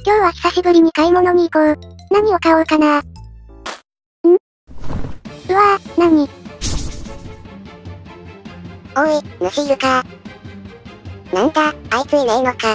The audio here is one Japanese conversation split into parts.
今日は久しぶりに買い物に行こう。何を買おうかな。うわぁ、何？ おい、主いるか？なんだ、あいついねえのか。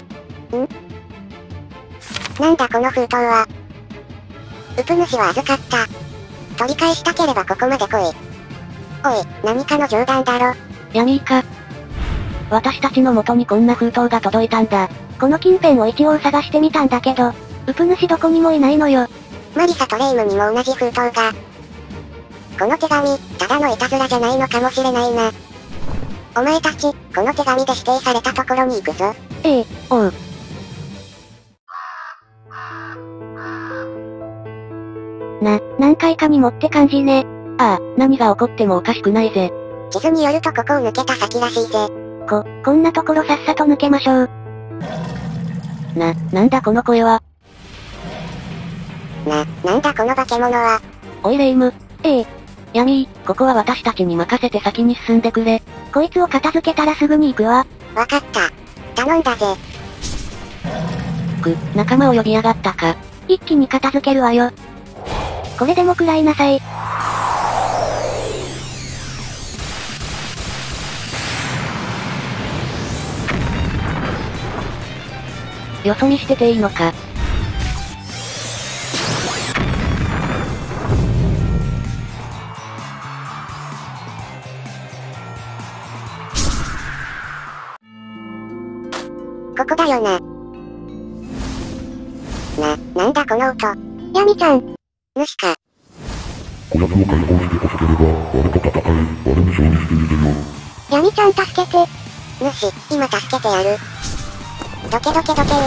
なんだこの封筒は。ウプ主は預かった。取り返したければここまで来い。おい、何かの冗談だろ。 ヤミーか。私たちの元にこんな封筒が届いたんだ。 この近辺を一応探してみたんだけど、ウプ主どこにもいないのよ。 マリサとレイムにも同じ封筒が。この手紙、ただのいたずらじゃないのかもしれないな。お前たち、この手紙で指定されたところに行くぞ。 おう。 何回かにもって感じね。 ああ、何が起こってもおかしくないぜ。 地図によるとここを抜けた先らしいぜ。 こんなところさっさと抜けましょう。 なんだこの声は。 なんだこの化け物は。 おいレイム。ヤミー、ここは私たちに任せて先に進んでくれ。 こいつを片付けたらすぐに行くわ。 わかった。頼んだぜ。 仲間を呼びやがったか。 一気に片付けるわよ。これでも食らいなさい。 よそ見してていいのか。 ここだよな。なんだこの音。 ヤミちゃん。 主か。 こやつを解放してこそければ、我と戦い、我に勝利してみせよ。 ヤミちゃん助けて。 主、今助けてやる。どけどけどけー。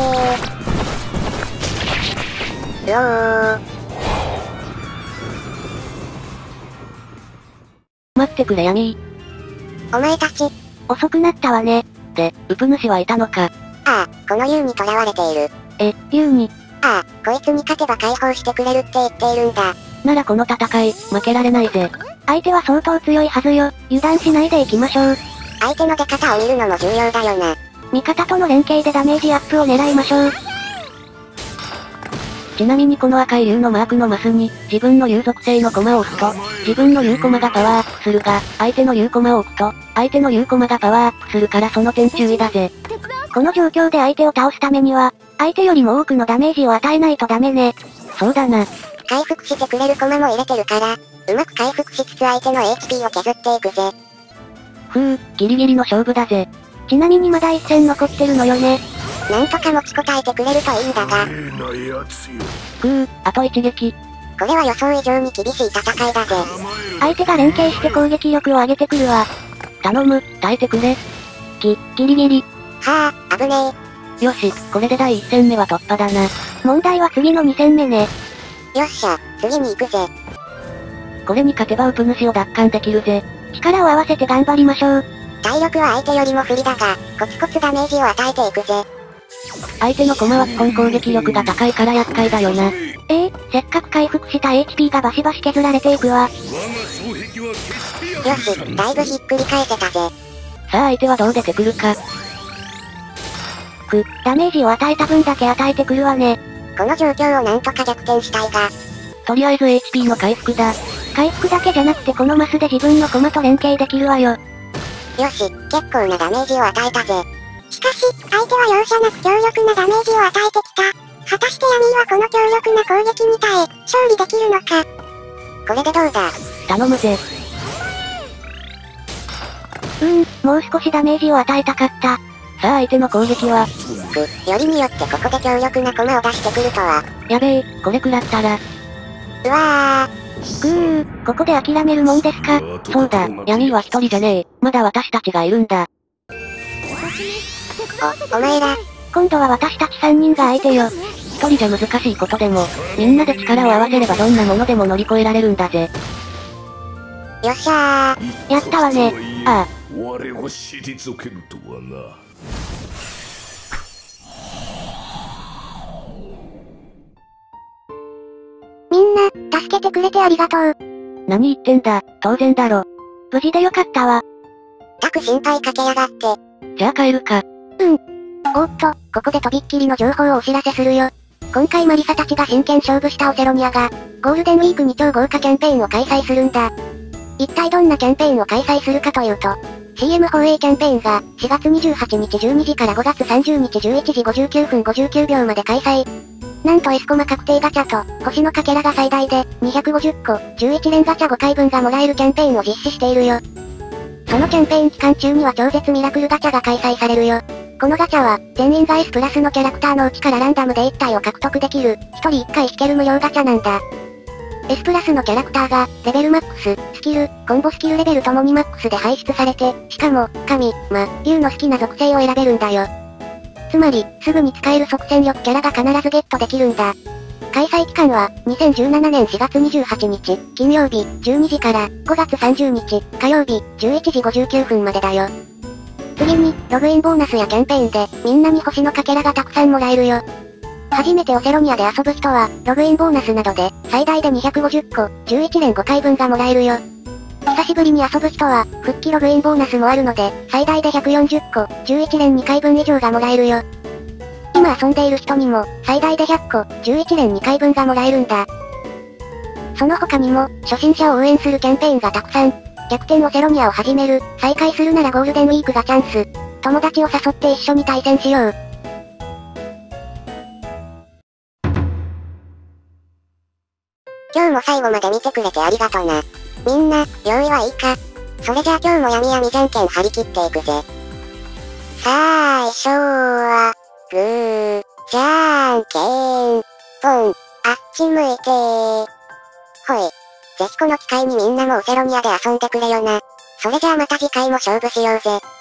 うおー。 待ってくれヤミー。お前たち。 遅くなったわね。 で、ウプ主はいたのか。 ああ、この竜に囚われている。 竜に。 ああ、こいつに勝てば解放してくれるって言っているんだ。 ならこの戦い、負けられないぜ。 相手は相当強いはずよ。油断しないでいきましょう。 相手の出方を見るのも重要だよな。 味方との連携でダメージアップを狙いましょう。 ちなみにこの赤い竜のマークのマスに、自分の竜属性のコマを押すと、自分の竜コマがパワーアップするが、相手の竜コマを置くと、相手の竜コマがパワーアップするからその点注意だぜ。 この状況で相手を倒すためには、相手よりも多くのダメージを与えないとダメね。 そうだな。 回復してくれるコマも入れてるから、うまく回復しつつ相手の HP を削っていくぜ。 ギリギリの勝負だぜ。 ちなみにまだ一戦残ってるのよね。 なんとか持ちこたえてくれるといいんだが。 あと一撃。 これは予想以上に厳しい戦いだぜ。 相手が連携して攻撃力を上げてくるわ。 頼む、耐えてくれ。 ギリギリ。 はあ、危ねえ。よし、これで第1戦目は突破だな。 問題は次の2戦目ね。 よっしゃ、次に行くぜ。 これに勝てばウプ主を奪還できるぜ。 力を合わせて頑張りましょう。 体力は相手よりも不利だが、コツコツダメージを与えていくぜ。 相手の駒は基本攻撃力が高いから厄介だよな。 せっかく回復した HP がバシバシ削られていくわ。 よし、だいぶひっくり返せたぜ。 さあ相手はどう出てくるか。 ダメージを与えた分だけ与えてくるわね。 この状況をなんとか逆転したいが。 とりあえず HP の回復だ。 回復だけじゃなくてこのマスで自分の駒と連携できるわよ。 よし、結構なダメージを与えたぜ。しかし、相手は容赦なく強力なダメージを与えてきた。果たしてヤミーはこの強力な攻撃に耐え、勝利できるのか。これでどうだ。 頼むぜ。 もう少しダメージを与えたかった。 さあ相手の攻撃は。 よりによってここで強力な駒を出してくるとは。 やべえ、これ食らったら。 うわここで諦めるもんですか。 そうだ、ヤミーは一人じゃねえ。まだ私たちがいるんだ。 お前ら。 今度は私たち3人が相手よ。 一人じゃ難しいことでも、みんなで力を合わせればどんなものでも乗り越えられるんだぜ。 よっしゃー。やったわね。 ああ。 我を退けるとはな。 みんな、助けてくれてありがとう。 何言ってんだ、当然だろ。 無事でよかったわ。 たく心配かけやがって。 じゃあ帰るか。 おっと、ここでとびっきりの情報をお知らせするよ。 今回マリサたちが真剣勝負したオセロニアが、ゴールデンウィークに超豪華キャンペーンを開催するんだ。一体どんなキャンペーンを開催するかというと、CM 放映キャンペーンが4月28日12時から5月30日11時59分59秒まで開催。なんと S コマ確定ガチャと、星のかけらが最大で250個、11連ガチャ5回分がもらえるキャンペーンを実施しているよ。そのキャンペーン期間中には超絶ミラクルガチャが開催されるよ。このガチャは、全員が S プラスのキャラクターのうちからランダムで1体を獲得できる、1人1回引ける無料ガチャなんだ。S プラスのキャラクターが、レベルマックス、スキル、コンボスキルレベルともにマックスで配出されて、しかも、神、魔、竜の好きな属性を選べるんだよ。つまり、すぐに使える即戦力キャラが必ずゲットできるんだ。開催期間は、2017年4月28日、金曜日、12時から、5月30日、火曜日、11時59分までだよ。次に、ログインボーナスやキャンペーンで、みんなに星のかけらがたくさんもらえるよ。初めてオセロニアで遊ぶ人は、ログインボーナスなどで、最大で250個、11連5回分がもらえるよ。久しぶりに遊ぶ人は、復帰ログインボーナスもあるので、最大で140個、11連2回分以上がもらえるよ。今遊んでいる人にも、最大で100個、11連2回分がもらえるんだ。その他にも、初心者を応援するキャンペーンがたくさん。逆転オセロニアを始める、再開するならゴールデンウィークがチャンス。友達を誘って一緒に対戦しよう。今日も最後まで見てくれてありがとな。みんな、用意はいいか？それじゃあ今日もやみやみじゃんけん張り切っていくぜ。最初は、グー、じゃんけん、ポン、あっち向いてー。ほい。ぜひこの機会にみんなもオセロニアで遊んでくれよな。それじゃあまた次回も勝負しようぜ。